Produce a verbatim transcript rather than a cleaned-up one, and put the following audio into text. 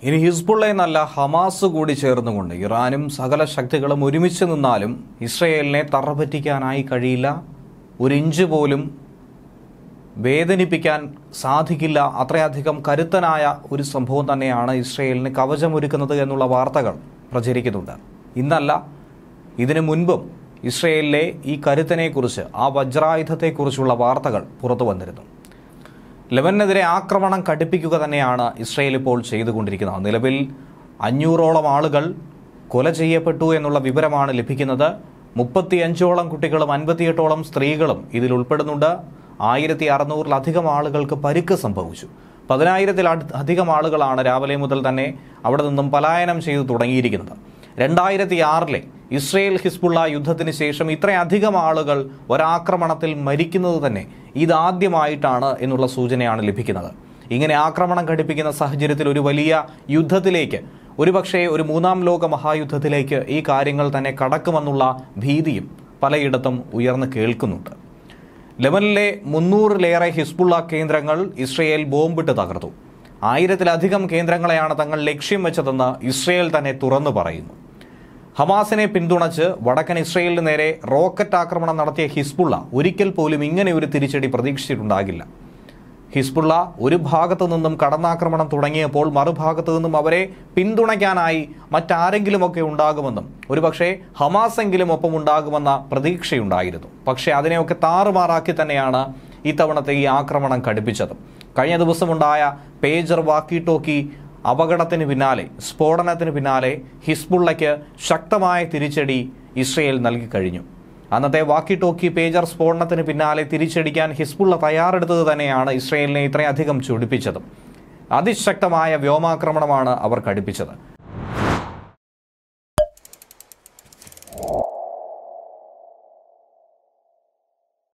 ഇനി ഹിസ്ബുള്ള എന്നല്ല ഹമാസ് കൂടി ചേർന്നുകൊണ്ട് ഇറാനും സകല ശക്തികളും ഒരുമിച്ച് നിന്നാലും ഇസ്രയേലിനെ തറപറ്റിക്കാനായി കഴിയില്ല. ഒരു ഇഞ്ച് പോലും വേദനിപ്പിക്കാൻ സാധിക്കില്ല. അത്രയധികം കരുത്തനായ ഒരു സംഭവം തന്നെയാണ് ഇസ്രയേലിന് കവചമൊരുക്കുന്നത് എന്നുള്ള വാർത്തകൾ പ്രചരിക്കുന്നുണ്ട്. ഇന്നല്ല, ഇതിനു മുൻപും ഇസ്രയേലിലെ ഈ കരുത്തിനെക്കുറിച്ച്, ആ വജ്രായുധത്തെക്കുറിച്ചുള്ള വാർത്തകൾ പുറത്തു വന്നിരുന്നു. ലെബനനെതിരെ ആക്രമണം കടുപ്പിക്കുക തന്നെയാണ് ഇസ്രയേൽ ഇപ്പോൾ ചെയ്തുകൊണ്ടിരിക്കുന്നത്. നിലവിൽ അഞ്ഞൂറോളം ആളുകൾ കൊല ചെയ്യപ്പെട്ടു എന്നുള്ള വിവരമാണ് ലഭിക്കുന്നത്. മുപ്പത്തിയഞ്ചോളം കുട്ടികളും അൻപത്തിയെട്ടോളം സ്ത്രീകളും ഇതിൽ ഉൾപ്പെടുന്നുണ്ട്. ആയിരത്തി അറുന്നൂറിലധികം ആളുകൾക്ക് പരിക്ക് സംഭവിച്ചു. പതിനായിരത്തിൽ അധികം ആളുകളാണ് രാവിലെ മുതൽ തന്നെ അവിടെ നിന്നും പലായനം ചെയ്തു തുടങ്ങിയിരിക്കുന്നത്. രണ്ടായിരത്തി ആറിലെ ഇസ്രയേൽ ഹിസ്ബുള്ള യുദ്ധത്തിന് ശേഷം ഇത്രയധികം ആളുകൾ ഒരാക്രമണത്തിൽ മരിക്കുന്നത് തന്നെ ഇതാദ്യമായിട്ടാണ് എന്നുള്ള സൂചനയാണ് ലഭിക്കുന്നത്. ഇങ്ങനെ ആക്രമണം ഘടിപ്പിക്കുന്ന സാഹചര്യത്തിൽ ഒരു വലിയ യുദ്ധത്തിലേക്ക്, ഒരുപക്ഷെ ഒരു മൂന്നാം ലോക മഹായുദ്ധത്തിലേക്ക് ഈ കാര്യങ്ങൾ തന്നെ കടക്കുമെന്നുള്ള ഭീതിയും പലയിടത്തും ഉയർന്നു കേൾക്കുന്നുണ്ട്. ലെബനനിലെ മുന്നൂറിലേറെ ഹിസ്ബുള്ള കേന്ദ്രങ്ങൾ ഇസ്രയേൽ ബോംബിട്ട് തകർത്തു. ആയിരത്തിലധികം കേന്ദ്രങ്ങളെയാണ് തങ്ങൾ ലക്ഷ്യം വെച്ചതെന്ന് ഇസ്രയേൽ തന്നെ തുറന്നു പറയുന്നു. ഹമാസിനെ പിന്തുണച്ച് വടക്കൻ ഇസ്രയേലിന് നേരെ റോക്കറ്റ് ആക്രമണം നടത്തിയ ഹിസ്ബുള്ള ഒരിക്കൽ പോലും ഇങ്ങനെ ഒരു തിരിച്ചടി പ്രതീക്ഷിച്ചിട്ടുണ്ടാകില്ല. ഹിസ്ബുള്ള ഒരു ഭാഗത്തു നിന്നും കടന്നാക്രമണം തുടങ്ങിയപ്പോൾ മറുഭാഗത്തു നിന്നും അവരെ പിന്തുണയ്ക്കാനായി മറ്റാരെങ്കിലുമൊക്കെ ഉണ്ടാകുമെന്നും ഒരുപക്ഷെ ഹമാസെങ്കിലും ഒപ്പം ഉണ്ടാകുമെന്ന പ്രതീക്ഷയുണ്ടായിരുന്നു. പക്ഷേ അതിനെയൊക്കെ താറുമാറാക്കി തന്നെയാണ് ഇത്തവണത്തെ ഈ ആക്രമണം ഘടിപ്പിച്ചത്. കഴിഞ്ഞ ദിവസമുണ്ടായ പേജർ വാക്കി ടോക്കി അപകടത്തിന് പിന്നാലെ, സ്ഫോടനത്തിന് പിന്നാലെ ഹിസ്ബുള്ളയ്ക്ക് ശക്തമായ തിരിച്ചടി ഇസ്രയേൽ നൽകി കഴിഞ്ഞു. അന്നത്തെ വാക്കി ടോക്കി പേജർ സ്ഫോടനത്തിന് പിന്നാലെ തിരിച്ചടിക്കാൻ ഹിസ്ബുള്ള തയ്യാറെടുത്തത് തന്നെയാണ് ഇസ്രയേലിനെ ഇത്രയധികം ചൊടിപ്പിച്ചത്. അതിശക്തമായ വ്യോമാക്രമണമാണ് അവർ ഘടിപ്പിച്ചത്.